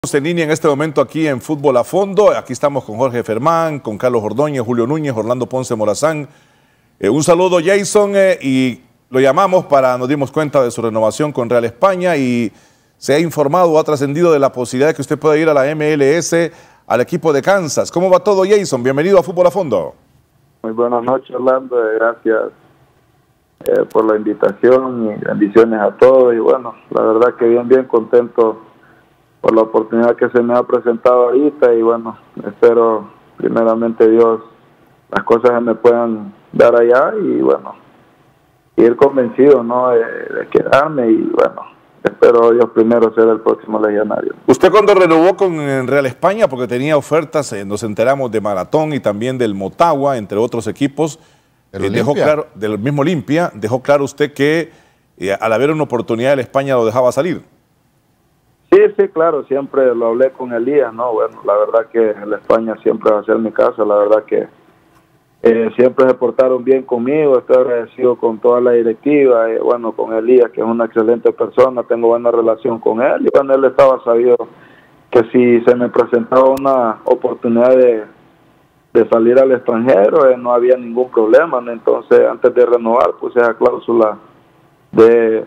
En línea en este momento aquí en Fútbol a Fondo. Aquí estamos con Jorge Fermán, con Carlos Ordóñez, Julio Núñez, Orlando Ponce Morazán. Un saludo, Jason, y lo llamamos nos dimos cuenta de su renovación con Real España y se ha informado o ha trascendido de la posibilidad de que usted pueda ir a la MLS, al equipo de Kansas. ¿Cómo va todo, Jason? Bienvenido a Fútbol a Fondo. Muy buenas noches, Orlando. Gracias por la invitación y bendiciones a todos. Y bueno, la verdad que bien contento por la oportunidad que se me ha presentado ahorita. Y bueno, espero primeramente Dios las cosas se me puedan dar allá y bueno, ir convencido, ¿no?, de quedarme. Y bueno, espero Dios primero ser el próximo legionario. Usted cuando renovó con Real España, porque tenía ofertas, nos enteramos de Maratón y también del Motagua, entre otros equipos, dejó claro, del mismo Olimpia, dejó claro usted que al haber una oportunidad el España lo dejaba salir. Sí, claro, siempre lo hablé con Elías, ¿no? Bueno, la verdad que el España siempre va a ser mi casa, la verdad que siempre se portaron bien conmigo, estoy agradecido con toda la directiva, bueno, con Elías, que es una excelente persona, tengo buena relación con él, y bueno, él estaba sabido que si se me presentaba una oportunidad de salir al extranjero, no había ningún problema, ¿no? Entonces, antes de renovar, puse esa cláusula de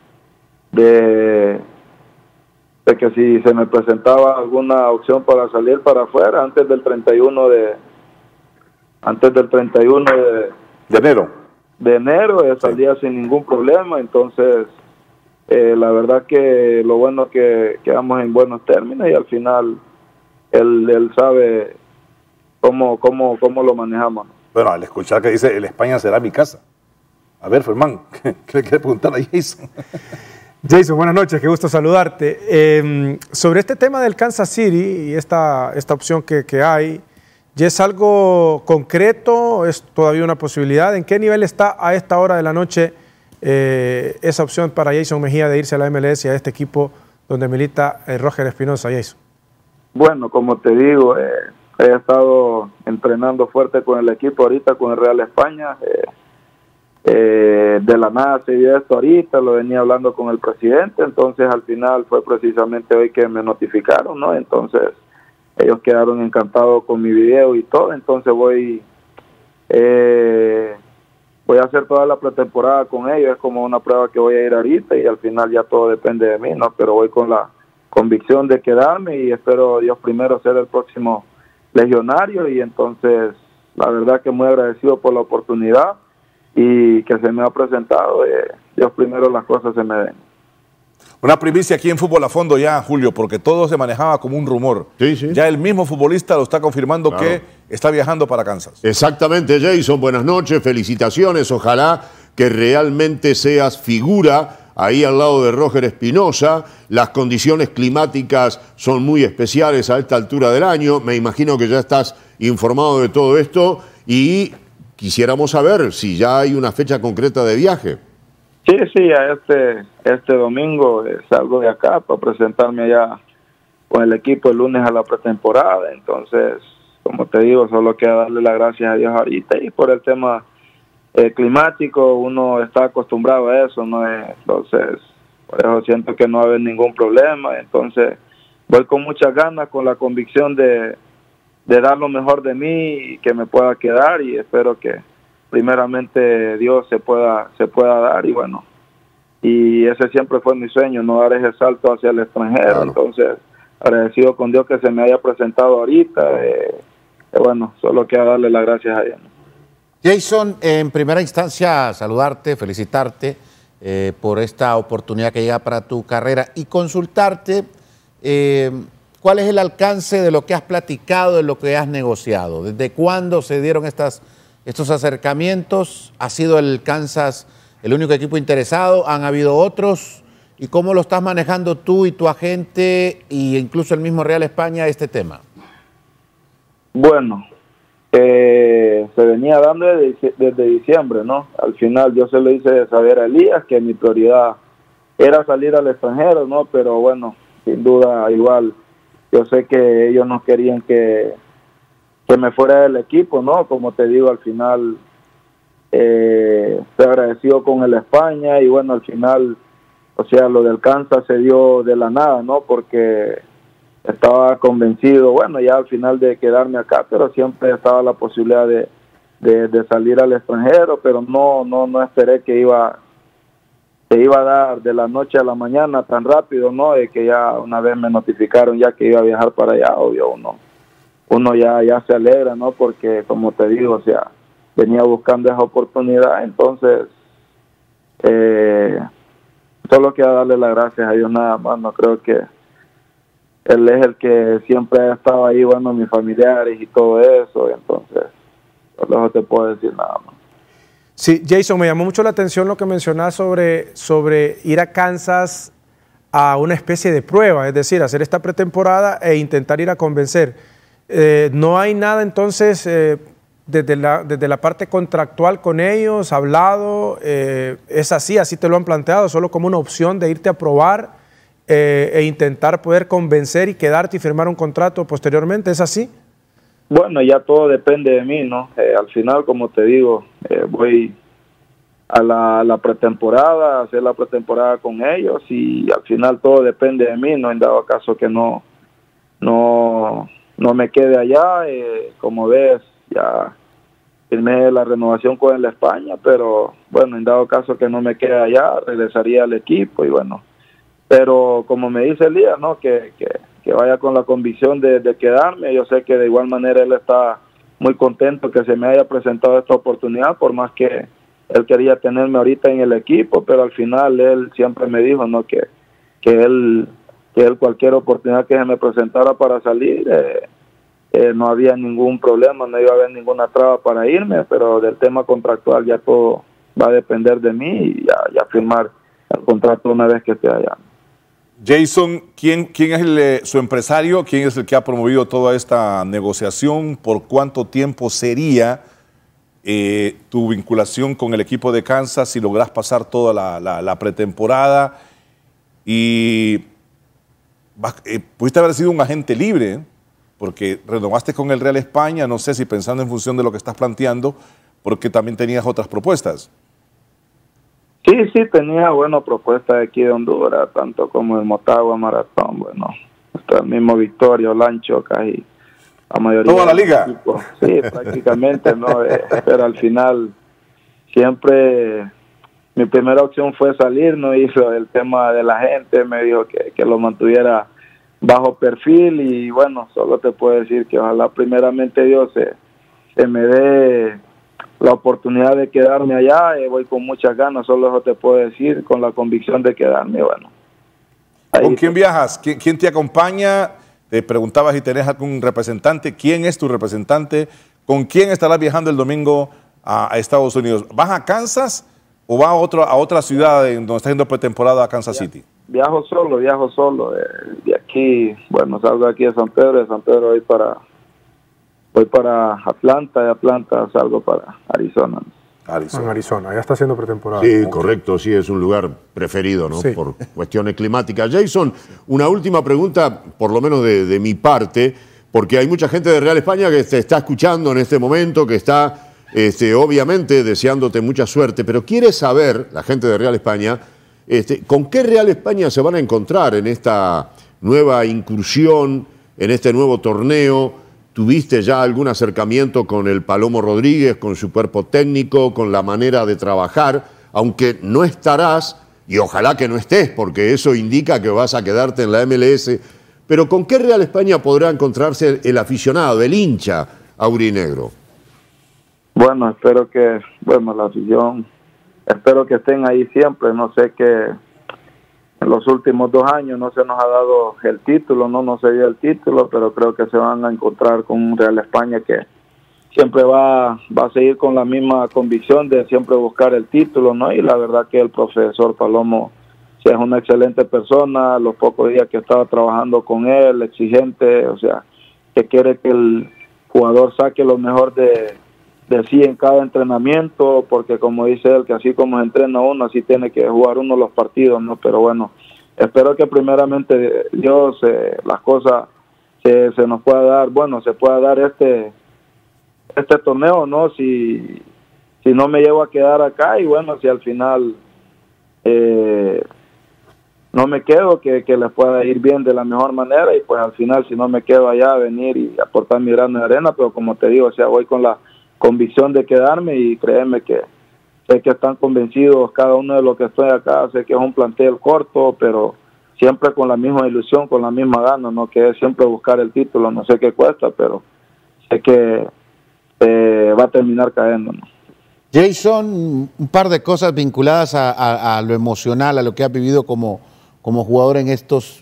que si se me presentaba alguna opción para salir para afuera antes del 31 de enero salía sin ningún problema. Entonces la verdad que lo bueno es que quedamos en buenos términos y al final él sabe cómo lo manejamos. Bueno, al escuchar que dice el España será mi casa. A ver, Fermán, ¿qué le quiere preguntar a Jason? Jason, buenas noches, qué gusto saludarte. Sobre este tema del Kansas City y esta opción que hay, ¿ya es algo concreto? ¿Es todavía una posibilidad? ¿En qué nivel está a esta hora de la noche esa opción para Jason Mejía de irse a la MLS y a este equipo donde milita Roger Espinoza, Jason? Bueno, como te digo, he estado entrenando fuerte con el equipo ahorita, con el Real España. De la nada se dio esto ahorita, lo venía hablando con el presidente, entonces al final fue precisamente hoy que me notificaron, ¿no? Entonces ellos quedaron encantados con mi video y todo, entonces voy a hacer toda la pretemporada con ellos, es como una prueba que voy a ir ahorita y al final ya todo depende de mí, ¿no? Pero voy con la convicción de quedarme y espero Dios primero ser el próximo legionario y entonces la verdad que muy agradecido por la oportunidad y que se me ha presentado, Dios primero las cosas se me den. Una primicia aquí en Fútbol a Fondo ya, Julio, porque todo se manejaba como un rumor. Sí. Ya el mismo futbolista lo está confirmando, claro, que está viajando para Kansas. Exactamente, Jason, buenas noches, felicitaciones, ojalá que realmente seas figura ahí al lado de Roger Espinoza. Las condiciones climáticas son muy especiales a esta altura del año, me imagino que ya estás informado de todo esto y quisiéramos saber si ya hay una fecha concreta de viaje. Sí, a este domingo salgo de acá para presentarme allá con el equipo el lunes a la pretemporada. Entonces, como te digo, solo queda darle las gracias a Dios ahorita y por el tema climático, uno está acostumbrado a eso, ¿no? Entonces, por eso siento que no va a haber ningún problema. Entonces, voy con muchas ganas, con la convicción de dar lo mejor de mí y que me pueda quedar y espero que primeramente Dios se pueda dar y bueno, y ese siempre fue mi sueño, no dar ese salto hacia el extranjero. Claro. Entonces, agradecido con Dios que se me haya presentado ahorita, bueno, solo queda darle las gracias a Dios. Jason, en primera instancia saludarte, felicitarte por esta oportunidad que llega para tu carrera y consultarte ¿cuál es el alcance de lo que has platicado, de lo que has negociado? ¿Desde cuándo se dieron estos acercamientos? ¿Ha sido el Kansas el único equipo interesado? ¿Han habido otros? ¿Y cómo lo estás manejando tú y tu agente e incluso el mismo Real España este tema? Bueno, se venía dando desde diciembre, ¿no? Al final yo se lo hice saber a Elías que mi prioridad era salir al extranjero, ¿no? Pero bueno, sin duda igual yo sé que ellos no querían que me fuera del equipo, ¿no? Como te digo, al final estoy agradecido con el España y bueno, al final, o sea, lo del Kansas se dio de la nada, ¿no? Porque estaba convencido, bueno, ya al final de quedarme acá, pero siempre estaba la posibilidad de salir al extranjero, pero no esperé que iba a dar de la noche a la mañana tan rápido, ¿no? De que ya una vez me notificaron ya que iba a viajar para allá, obvio, uno ya se alegra, ¿no? Porque, como te digo, o sea, venía buscando esa oportunidad, entonces solo quiero darle las gracias a Dios nada más. No creo que Él es el que siempre ha estado ahí, bueno, mis familiares y todo eso, entonces solo no te puedo decir nada más. Sí, Jason, me llamó mucho la atención lo que mencionás sobre ir a Kansas a una especie de prueba, es decir, hacer esta pretemporada e intentar ir a convencer. ¿No hay nada entonces desde la parte contractual con ellos, hablado? ¿Es así te lo han planteado, solo como una opción de irte a probar e intentar poder convencer y quedarte y firmar un contrato posteriormente? ¿Es así? Bueno, ya todo depende de mí, ¿no? Al final, como te digo, voy a la pretemporada, a hacer la pretemporada con ellos y al final todo depende de mí, no en dado caso que no me quede allá. Como ves, ya firmé la renovación con el España, pero bueno, en dado caso que no me quede allá, regresaría al equipo y bueno, pero como me dice Elías, ¿no? Que vaya con la convicción de quedarme. Yo sé que de igual manera él está muy contento que se me haya presentado esta oportunidad, por más que él quería tenerme ahorita en el equipo, pero al final él siempre me dijo, ¿no? Que él cualquier oportunidad que se me presentara para salir, no había ningún problema, no iba a haber ninguna traba para irme, pero del tema contractual ya todo va a depender de mí y ya firmar el contrato una vez que esté allá. Jason, ¿quién es su empresario? ¿Quién es el que ha promovido toda esta negociación? ¿Por cuánto tiempo sería tu vinculación con el equipo de Kansas si logras pasar toda la pretemporada? Y pudiste haber sido un agente libre, porque renovaste con el Real España, no sé si pensando en función de lo que estás planteando, porque también tenías otras propuestas. Sí, tenía buena propuesta de aquí de Honduras, tanto como el Motagua Maratón, bueno, el mismo Victoria, Olancho, casi la mayoría. ¿Toda la liga? Sí, prácticamente, ¿no? Pero al final siempre mi primera opción fue salir, no hizo el tema de la gente, me dijo que lo mantuviera bajo perfil y bueno, solo te puedo decir que ojalá primeramente Dios se me dé la oportunidad de quedarme allá. Voy con muchas ganas, solo eso te puedo decir, con la convicción de quedarme. Bueno, ¿con quién viajas? ¿Quién te acompaña? Te preguntaba si tenés algún representante. ¿Quién es tu representante? ¿Con quién estarás viajando el domingo a Estados Unidos? ¿Vas a Kansas o vas a otra ciudad donde estás haciendo pretemporada a Kansas City? Viajo solo. De aquí, bueno, salgo aquí de San Pedro, voy para Atlanta, de Atlanta salgo para Arizona. En Arizona, ya está haciendo pretemporada. Sí, correcto, sí, es un lugar preferido, ¿no? Sí. Por cuestiones climáticas. Jason, una última pregunta, por lo menos de mi parte, porque hay mucha gente de Real España que te está escuchando en este momento, que está obviamente deseándote mucha suerte, pero quiere saber, la gente de Real España, ¿con qué Real España se van a encontrar en esta nueva incursión, en este nuevo torneo? ¿Tuviste ya algún acercamiento con el Palomo Rodríguez, con su cuerpo técnico, con la manera de trabajar? Aunque no estarás, y ojalá que no estés, porque eso indica que vas a quedarte en la MLS, pero ¿con qué Real España podrá encontrarse el aficionado, el hincha aurinegro? Bueno, espero que, la afición, espero que estén ahí siempre. No sé que en los últimos 2 años no se nos ha dado el título, no se dio el título, pero creo que se van a encontrar con un Real España que siempre va a seguir con la misma convicción de siempre buscar el título, ¿no? Y la verdad que el profesor Palomo es una excelente persona. Los pocos días que estaba trabajando con él, exigente, o sea, que quiere que el jugador saque lo mejor de sí en cada entrenamiento, porque como dice él, que así como se entrena uno, así tiene que jugar uno los partidos, ¿no? Pero bueno, espero que primeramente Dios, las cosas se nos pueda dar, se pueda dar este torneo, ¿no? Si no me llevo a quedar acá y bueno, si al final no me quedo, que les pueda ir bien de la mejor manera, y pues al final, si no me quedo allá, venir y aportar mi grano de arena, pero como te digo, o sea, voy con la convicción de quedarme, y créeme que sé que están convencidos cada uno de los que estoy acá. Sé que es un plantel corto, pero siempre con la misma ilusión, con la misma gana, ¿no? Que es siempre buscar el título. No sé qué cuesta, pero sé que va a terminar cayendo, ¿no? Jason, un par de cosas vinculadas a lo emocional, a lo que has vivido como jugador en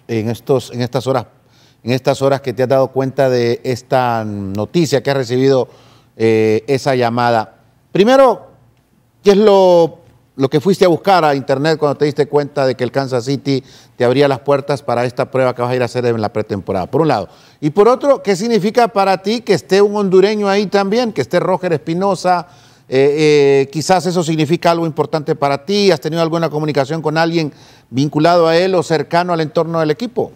estas horas que te has dado cuenta de esta noticia, que has recibido esa llamada. Primero, ¿qué es lo que fuiste a buscar a internet cuando te diste cuenta de que el Kansas City te abría las puertas para esta prueba que vas a ir a hacer en la pretemporada? Por un lado. Y por otro, ¿qué significa para ti que esté un hondureño ahí también, que esté Roger Espinosa? Quizás eso significa algo importante para ti. ¿Has tenido alguna comunicación con alguien vinculado a él o cercano al entorno del equipo?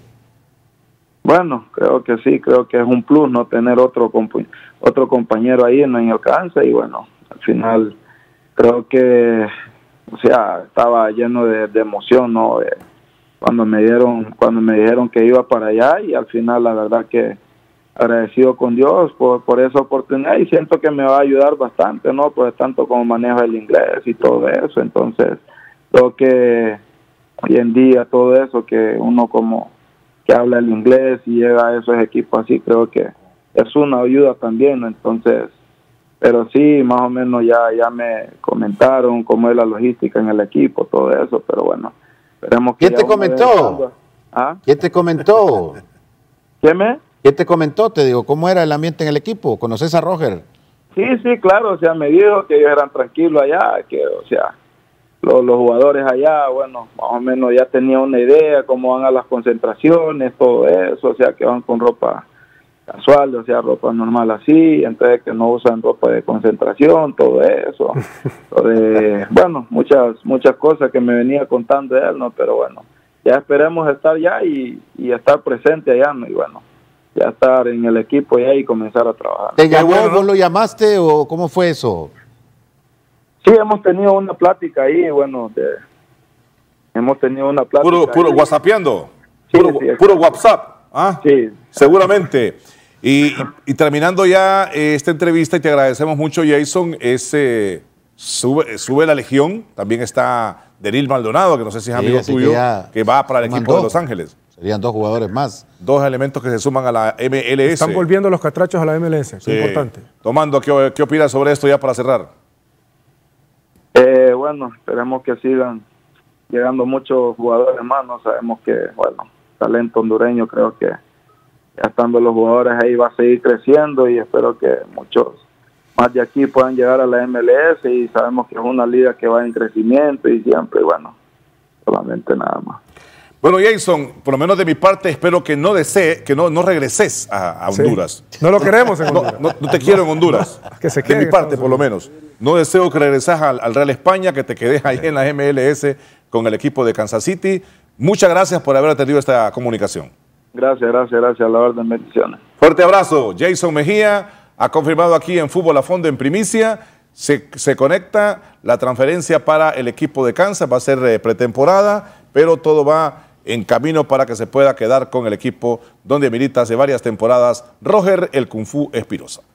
Bueno, creo que sí, creo que es un plus no tener otro compañero ahí en el Kansas, y bueno, al final creo que, o sea, estaba lleno de emoción, ¿no? Cuando me dijeron que iba para allá, y al final la verdad que agradecido con Dios por esa oportunidad, y siento que me va a ayudar bastante, ¿no? Pues tanto como manejo el inglés y todo eso. Entonces creo que hoy en día todo eso, que uno como que habla el inglés y llega a esos equipos así, creo que es una ayuda también, ¿no? Entonces, pero sí, más o menos ya me comentaron cómo es la logística en el equipo, todo eso, pero bueno, esperemos que... ¿Quién te comentó? ¿Ah? ¿Quién te comentó? ¿Qué te comentó? Te digo, ¿cómo era el ambiente en el equipo? ¿Conoces a Roger? Sí, claro, o sea, me dijo que ellos eran tranquilos allá, que, o sea, los jugadores allá, bueno, más o menos ya tenía una idea cómo van a las concentraciones, todo eso, o sea, que van con ropa casual, o sea, ropa normal así, entonces que no usan ropa de concentración, todo eso. Bueno, muchas cosas que me venía contando él, ¿no? Pero bueno, ya esperemos estar ya y estar presente allá, ¿no? Y bueno, ya estar en el equipo ya y comenzar a trabajar. ¿Te llamó, vos lo llamaste o cómo fue eso? Sí, hemos tenido una plática ahí, bueno, hemos tenido una plática. Puro whatsappeando, sí, puro WhatsApp. ¿Ah? Sí. Seguramente. Y terminando ya esta entrevista, y te agradecemos mucho, Jason, sube la Legión, también está Deril Maldonado, que no sé si es amigo tuyo, que va para el equipo de Los Ángeles. Serían 2 jugadores más. 2 elementos que se suman a la MLS. Están volviendo los catrachos a la MLS, es importante. Tomando, ¿qué opinas sobre esto ya para cerrar? Bueno, esperemos que sigan llegando muchos jugadores más, ¿no? Sabemos que, bueno, talento hondureño, creo que ya estando los jugadores ahí va a seguir creciendo, y espero que muchos más de aquí puedan llegar a la MLS, y sabemos que es una liga que va en crecimiento y siempre, bueno, solamente nada más. Bueno, Jason, por lo menos de mi parte, espero que no regreses a Honduras. Sí. No lo queremos en Honduras. No te quiero en Honduras. Que se quede de mi parte, por lo menos. No deseo que regreses al Real España, que te quedes ahí en la MLS con el equipo de Kansas City. Muchas gracias por haber tenido esta comunicación. Gracias, a la orden, bendiciones. Fuerte abrazo. Jason Mejía ha confirmado aquí en Fútbol a Fondo en primicia. Se conecta la transferencia para el equipo de Kansas. Va a ser pretemporada, pero todo va en camino para que se pueda quedar con el equipo donde milita hace varias temporadas Roger el Kung Fu Espinosa.